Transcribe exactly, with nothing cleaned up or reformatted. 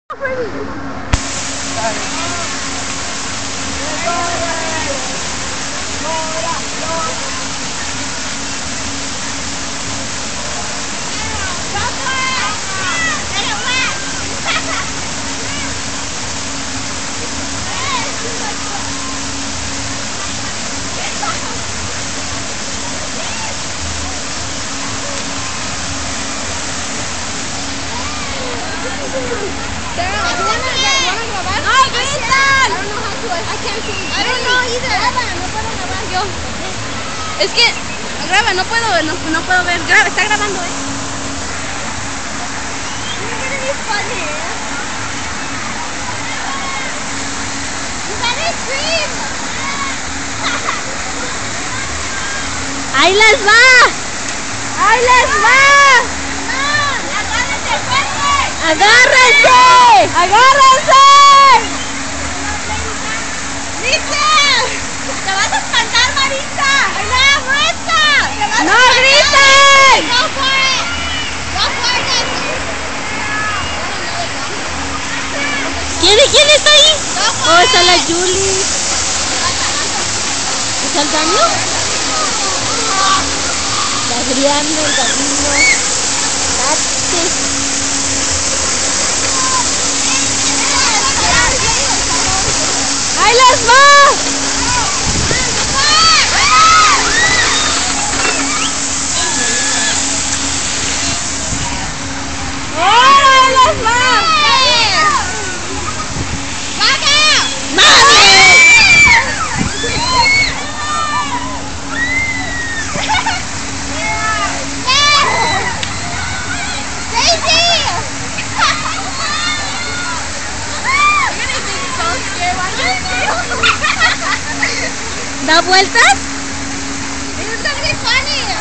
Es que graba, no puedo, no, no puedo ver, graba, está grabando, eh. ¡Ahí les va! ¡Ahí les va! ¡Agárrense! ¡Agárrense! ¡Te vas a espantar, Marisa! ¡No, muerta! ¡No griten! ¡No fue! ¡No fue! ¿Quién, ¿Quién está ahí? Oh, está la Julie. ¿Está el Daniel? La Adriana, el Camino. Date. ¡Ahí les va! ¿Da vueltas? It's gonna be funny.